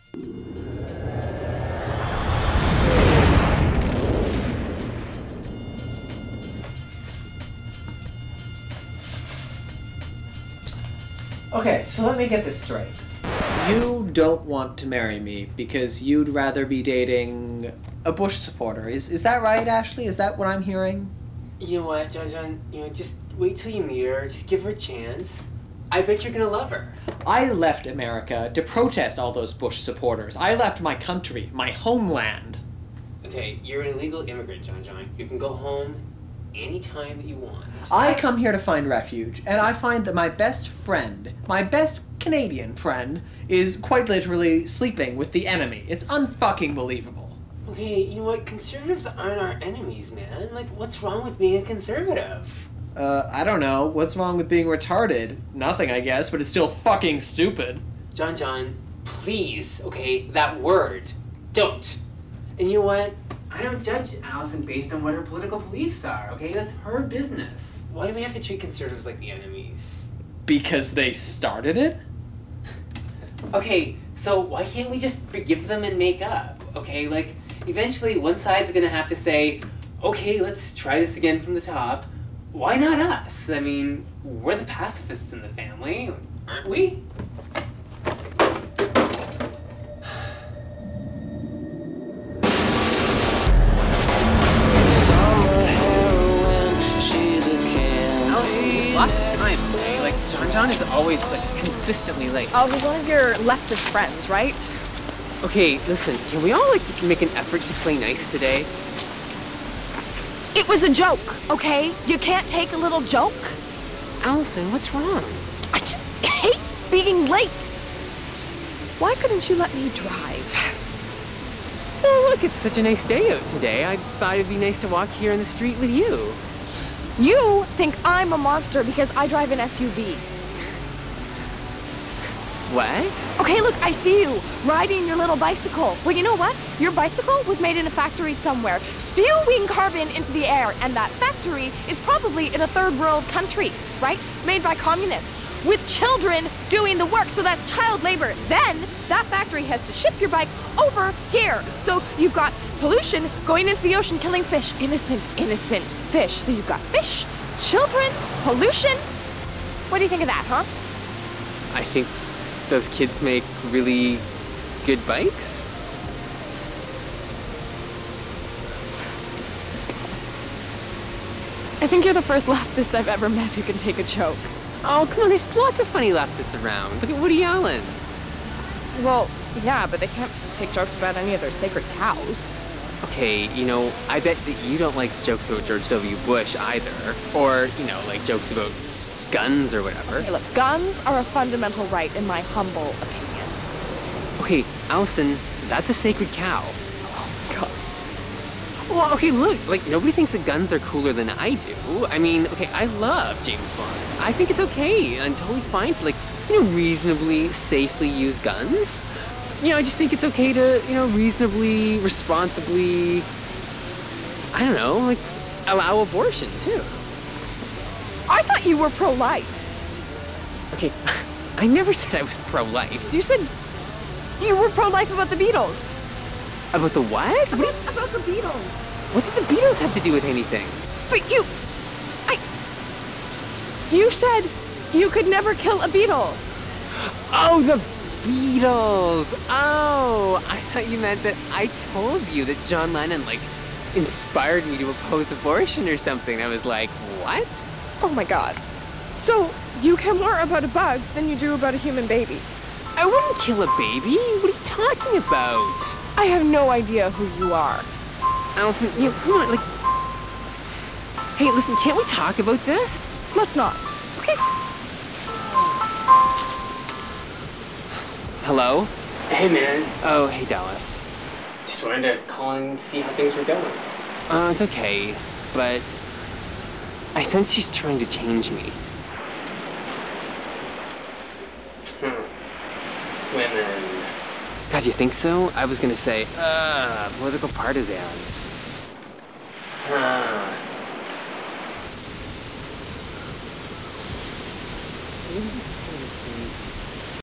Okay, so let me get this straight. You don't want to marry me because you'd rather be dating a Bush supporter. Is that right, Ashley? Is that what I'm hearing? You know what, JonJon? Just wait till you meet her. Just give her a chance. I bet you're gonna love her. I left America to protest all those Bush supporters. I left my country, my homeland. Okay, you're an illegal immigrant, JonJon. You can go home anytime that you want. I come here to find refuge, and I find that my best friend, my best Canadian friend, is quite literally sleeping with the enemy. It's unfucking believable. Okay, you know what? Conservatives aren't our enemies, man. Like, what's wrong with being a conservative? I don't know. What's wrong with being retarded? Nothing, I guess, but it's still fucking stupid. JonJon, please, okay, that word. Don't. And you know what? I don't judge Allison based on what her political beliefs are, okay? That's her business. Why do we have to treat conservatives like the enemies? Because they started it? Okay, so why can't we just forgive them and make up, okay? Like, eventually one side's gonna have to say, okay, let's try this again from the top. Why not us? I mean, we're the pacifists in the family, aren't we? Lots of time, okay? Like, JonJon is always, like, consistently late. Oh, he's one of your leftist friends, right? Okay, listen, can we all, like, make an effort to play nice today? It was a joke, okay? You can't take a little joke? Allison, what's wrong? I just hate being late. Why couldn't you let me drive? Well, look, it's such a nice day out today. I thought it'd be nice to walk here in the street with you. You think I'm a monster because I drive an SUV. What? Okay, look, I see you riding your little bicycle. Well, you know what? Your bicycle was made in a factory somewhere, spewing carbon into the air, and that factory is probably in a third world country, right? Made by communists, with children doing the work, so that's child labor. Then, that factory has to ship your bike over here. So you've got pollution going into the ocean, killing fish. Innocent fish. So you've got fish, children, pollution. What do you think of that, huh? I think those kids make really good bikes. I think you're the first leftist I've ever met who can take a joke. Oh, come on, there's lots of funny leftists around. Look at Woody Allen. Well, yeah, but they can't take jokes about any of their sacred cows. Okay, I bet that you don't like jokes about George W. Bush either. Or, like jokes about guns or whatever. Okay, look, guns are a fundamental right in my humble opinion. Okay, Allison, that's a sacred cow. Oh my god. Well, okay, look, like, nobody thinks that guns are cooler than I do. I mean, okay, I love James Bond. I think it's okay and totally fine to, like, reasonably safely use guns. I just think it's okay to, reasonably, responsibly, I don't know, like, allow abortion, too. I thought you were pro-life. Okay, I never said I was pro-life. You said you were pro-life about the Beatles. About the what? About the Beatles. What did the Beatles have to do with anything? But you said you could never kill a Beatle. Oh, the Beatles. Oh, I thought you meant that I told you that John Lennon, like, inspired me to oppose abortion or something. I was like, what? Oh my god. So, you care more about a bug than you do about a human baby? I wouldn't kill a baby. What are you talking about? I have no idea who you are. Allison, come on, like... Hey, listen, can't we talk about this? Let's not. Okay. Hello? Hey, man. Oh, hey, Dallas. Just wanted to call and see how things were going. It's okay, but I sense she's trying to change me. Women. God, you think so? I was gonna say, political partisans. Huh.